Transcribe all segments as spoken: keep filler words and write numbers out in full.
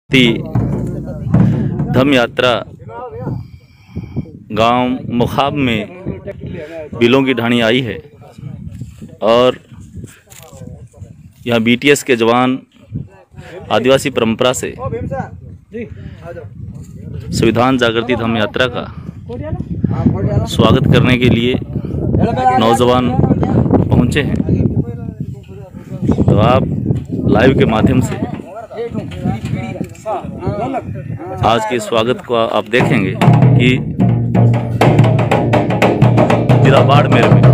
धम्म यात्रा गांव मुखाब में बिलों की ढाणी आई है और यहाँ बीटीएस के जवान आदिवासी परंपरा से संविधान जागृति धम्म यात्रा का स्वागत करने के लिए नौजवान पहुंचे हैं। तो आप लाइव के माध्यम से आज के स्वागत को आप देखेंगे कि जिला बाड़मेर में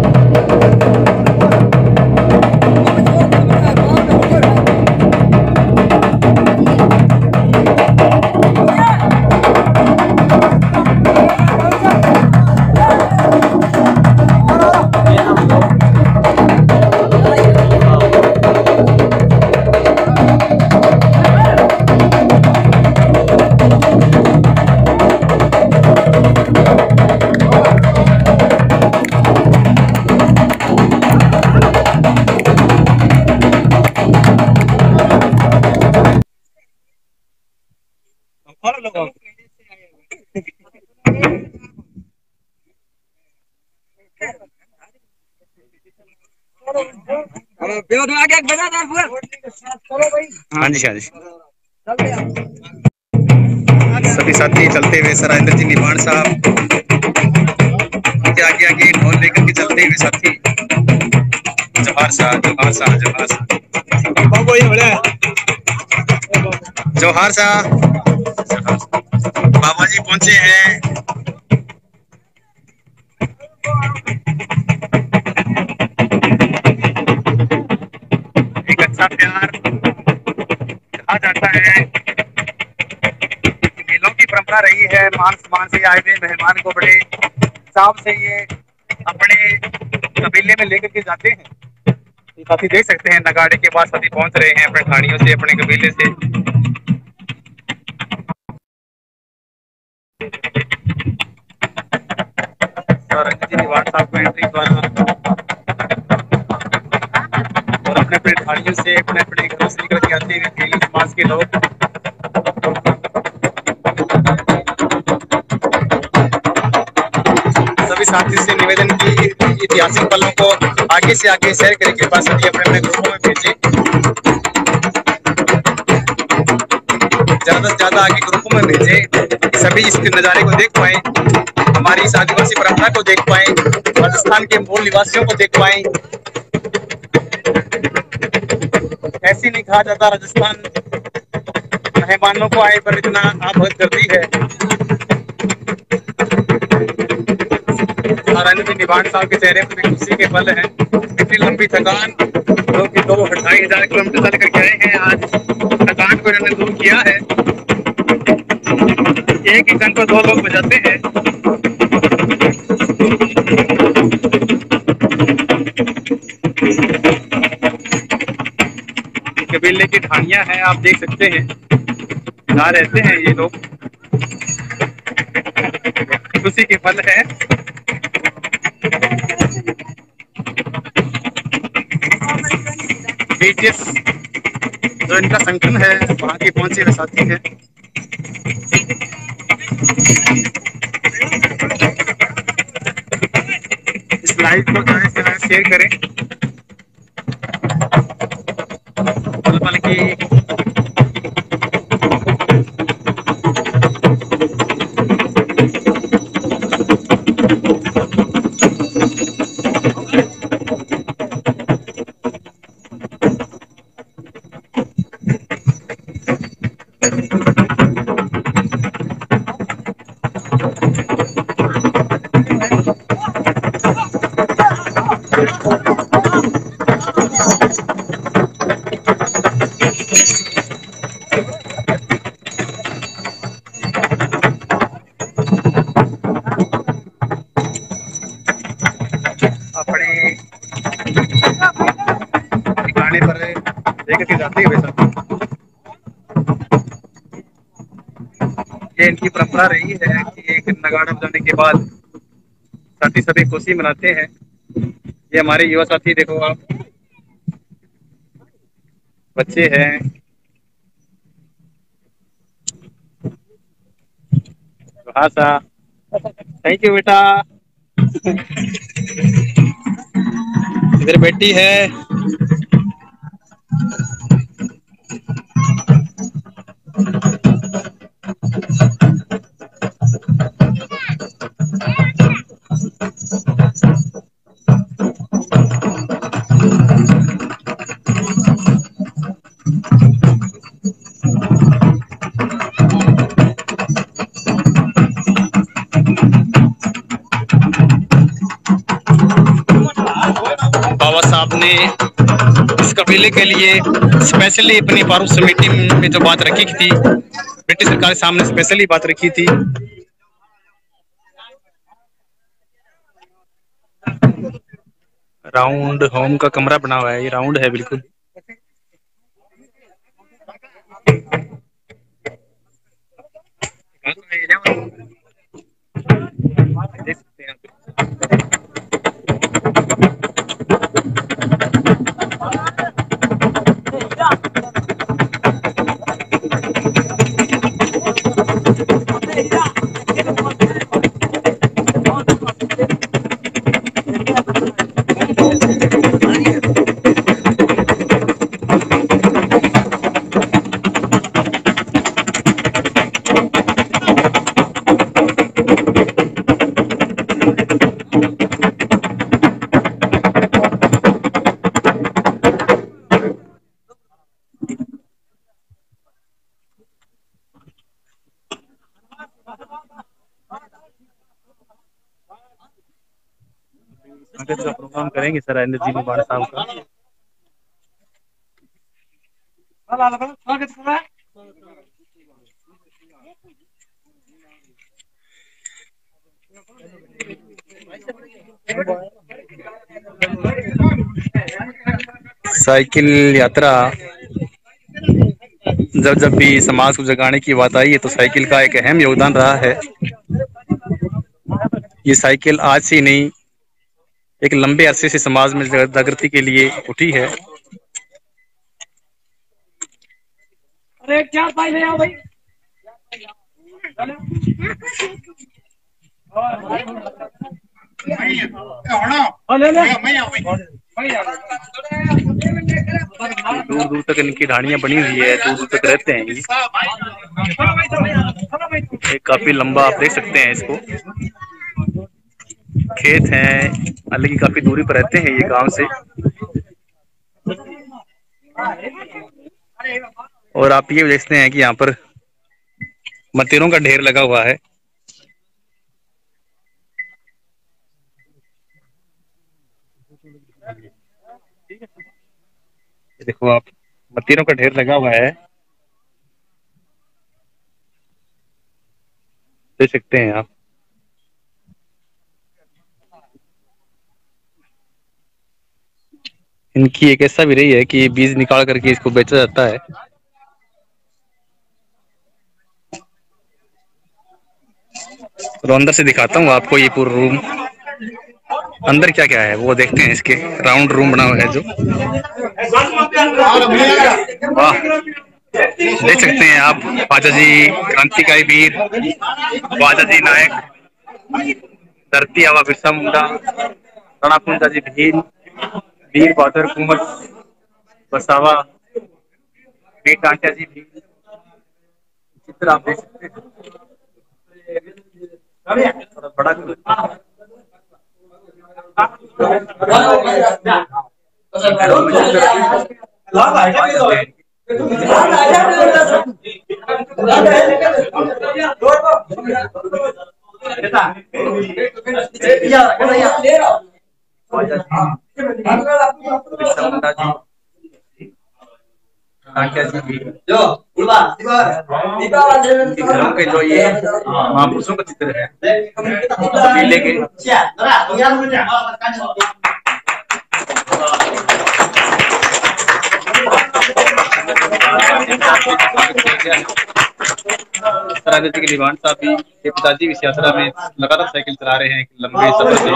हाँ जी हाँ जी सभी साथी चलते हुए सराइंदर जी निभान साहब आगे आगे ढोल लेकर के चलते हुए साथी जोहार साहब जोहार साहब जोहार साहब जोहार साहब बाबा जी पहुंचे हैं। एक अच्छा प्यार कहा जाता है, मेलों की परंपरा रही है। मान सम्मान से आए हुए मेहमान को बड़े चाव से ये अपने कबीले में लेकर के जाते हैं। साथी देख सकते हैं नगाड़े के बाद साथी पहुंच रहे हैं अपने ठाणियों से, अपने कबीले से। साहब को एंट्री द्वारा और अपने अपने ठाणियों से अपने अपने घरों से निकल के आते हैं खेली समाज के लोग। सभी साथियों से निवेदन की ऐतिहासिक पलों को आगे से आगे शेयर करने के बाद सभी अपने अपने ग्रुपों में भेजें, ज्यादा से ज्यादा आगे ग्रुपों में भेजें, सभी इस नज़ारे को देख पाए, हमारी इस आदिवासी परंपरा को देख पाए, राजस्थान के मूल निवासियों को देख पाए। ऐसे नहीं कहा जाता राजस्थान मेहमानों को आए पर इतना आभूत करती है। नारायण निभान साहब के चेहरे पर भी खुशी के पल हैं। इतनी लंबी थकान जो कि दो ढाई हजार किलोमीटर चल करके आए हैं, आज थकान को इन्होंने दूर किया है। एक ही घंटे दो लोग बजाते हैं। कबीले की ढाणियां हैं, आप देख सकते हैं जहाँ रहते हैं ये लोग। खुशी के पल है। बीटीएस जो इनका संगठन है वहाँ के पहुंचे हुए साथी हैं। इस लाइव को ज्यादा से ज्यादा शेयर करें। पल पल की अपने ठिकाने पर लेकर के जाते हुए सब ये इनकी परंपरा रही है कि एक नगाड़ा बजाने के बाद साथी सभी खुशी मनाते हैं। ये हमारे युवा साथी देखो आप, बच्चे हैं, भाषा। थैंक यू बेटा। इधर बेटी है। बाबा साहब ने इस कबीले के लिए स्पेशली अपनी पारूस मीटिंग में जो बात रखी थी, ब्रिटिश सरकार के सामने स्पेशली बात रखी थी। राउंड होम का कमरा बना हुआ है, ये राउंड है बिल्कुल। देख सकते हैं आगे का प्रोग्राम करेंगे सर एनर्जी निबाड़ साहब का। साइकिल यात्रा, जब जब भी समाज को जगाने की बात आई है तो साइकिल का एक अहम योगदान रहा है। ये साइकिल आज से नहीं, एक लंबे अरसे से समाज में जागृति के लिए उठी है। अरे क्या भाई ले आओ भाई। दूर दूर तक इनकी ढाणियां बनी हुई है, दूर दूर तक रहते हैं। ये काफी लंबा आप देख सकते हैं इसको। खेत हैं, हालांकि काफी दूरी पर रहते हैं ये गांव से। और आप ये देखते हैं कि यहाँ पर मतीरों का ढेर लगा हुआ है। देखो आप, मतीरों का ढेर लगा हुआ है, देख सकते हैं आप। इनकी एक ऐसा भी रही है कि बीज निकाल करके इसको बेचा जाता है। तो अंदर से दिखाता हूँ आपको ये पूरा रूम, अंदर क्या क्या है वो देखते हैं। इसके राउंड रूम बना हुआ है जो, वाह देख सकते हैं आप। ख्वाजा जी क्रांतिकारी वीर, ख्वाजा जी नायक, धरती आवा बिरसा मुंडा, राणा कुंजा जी भील, वीर बहादुर कुंवर बसावा, वीर टांटिया जी भील, चित्र आप देख सकते हैं। बड़ा घरों के जो ये महापुरुषों का चित्र है, कबीले के। राजनीति के दीवान साहब भी, के पिताजी इस यात्रा में लगातार साइकिल चला रहे हैं लंबे सफर से।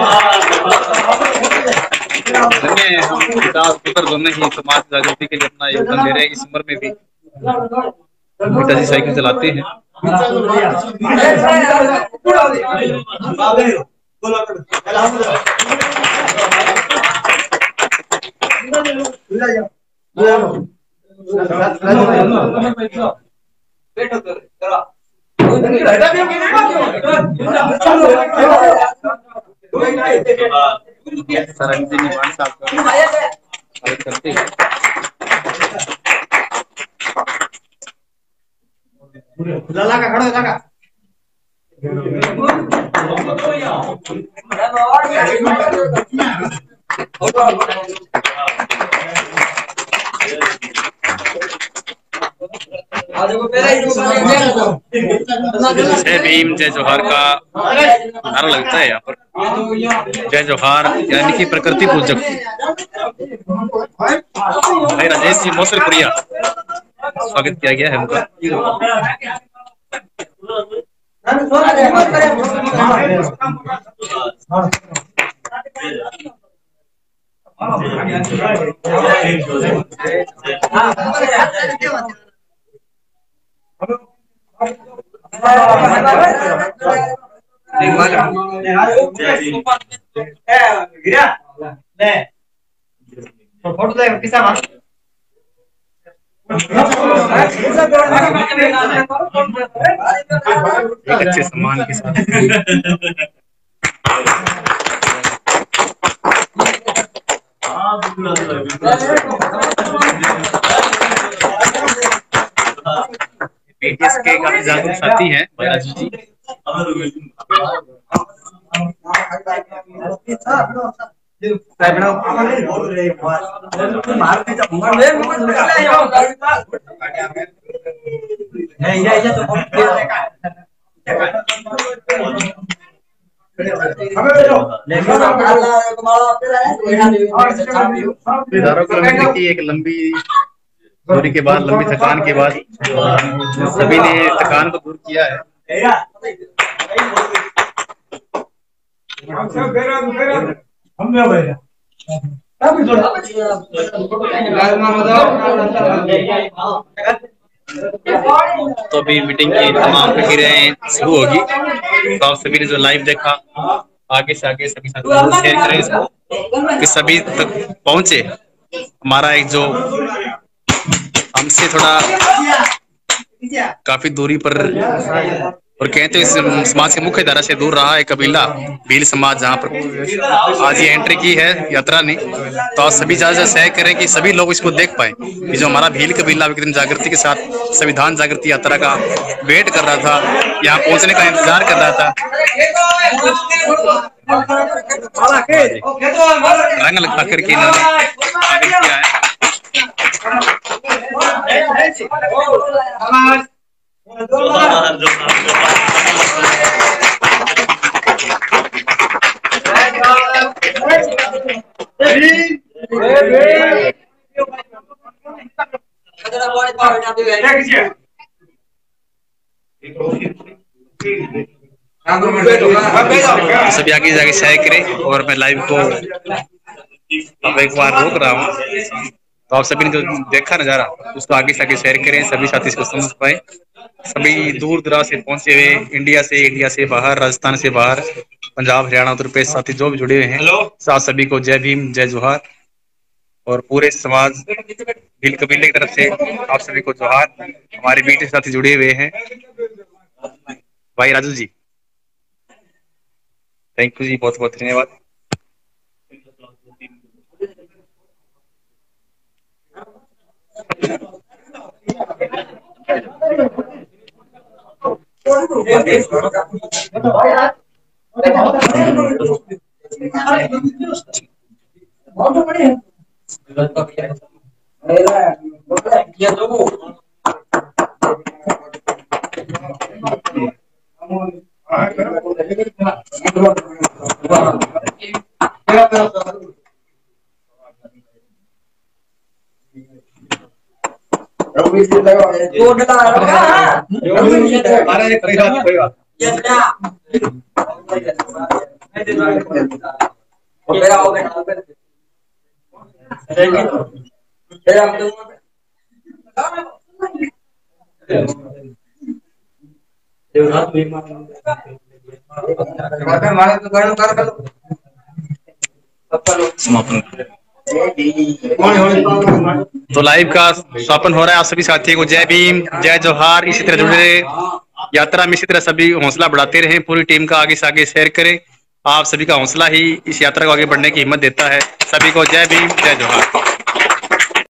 हम पिता और पुत्र दोनों ही समाज जागृति के लिए अपना योगदान दे रहे हैं। इस उम्र में भी पिताजी साइकिल चलाते हैं। लगा खड़ा लगा जय भीम जय जोहार का नारा लगता है यहाँ पर। जय जोहार यानी कि प्रकृति पूजक भाई राजेश जी मौसलपुरिया स्वागत किया गया है उनका। एक अच्छे सम्मान के साथ बीटीएस के काफी जागरूक साथी हैं राजू जी। की एक लंबी दूरी के बाद, लंबी थकान के बाद सभी ने थकान को दूर किया है। तो अभी मीटिंग की तमाम प्रक्रियाएं शुरू होगी, तो आप सभी ने जो लाइव देखा आगे से आगे सभी साथियों को शेयर करें इसको कि सभी तक पहुंचे। हमारा एक जो हमसे थोड़ा काफी दूरी पर और कहते हैं समाज के मुख्य धारा से दूर रहा है कबीला भील समाज, जहाँ पर आज ये एंट्री की है यात्रा ने, तो आप सभी ज्यादा सहयोग करें कि सभी लोग इसको देख पाए कि जो हमारा भील कबीला कितनी जागृति के साथ संविधान जागृति यात्रा का वेट कर रहा था, यहाँ पहुंचने का इंतजार कर रहा था। रंग लगा करके इन्होंने किया है। सभी आगे जाके शेयर करें और मैं लाइव को अब एक बार रोक रहा हूँ, तो आप सभी ने जो देखा नजारा उसको आगे से आगे शेयर करें, सभी साथी इसको समझ पाए। सभी दूर दराज से पहुंचे हुए, इंडिया से, इंडिया से बाहर, राजस्थान से बाहर, पंजाब, हरियाणा, उत्तर प्रदेश साथी जो भी जुड़े हुए हैं, साथ सभी को जय भीम जय जोहार। और पूरे समाज भील कबीले की तरफ से आप सभी को जोहार। हमारे बीच साथी जुड़े हुए हैं भाई राजू जी, थैंक यू जी, बहुत बहुत धन्यवाद। समापन। तो लाइव का समापन हो रहा है। आप सभी साथियों को जय भीम, जय जोहार। इसी तरह जुड़े रहे यात्रा में, इसी तरह सभी हौसला बढ़ाते रहें। पूरी टीम का आगे से आगे शेयर करें। आप सभी का हौसला ही इस यात्रा को आगे बढ़ने की हिम्मत देता है। सभी को जय भीम, जय जोहार।